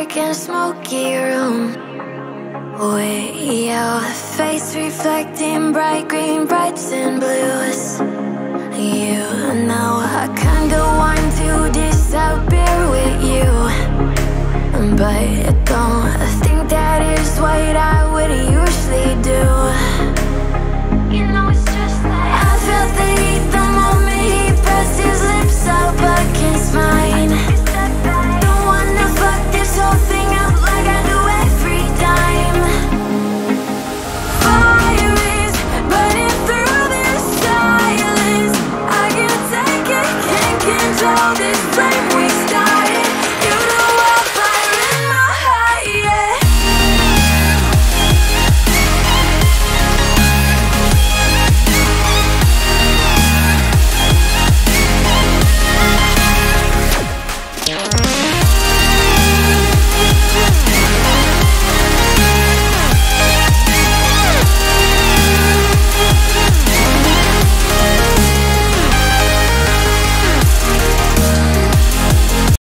dark and smoky room with your face reflecting bright green, brights and blues. You know I kinda want to disappear with you, but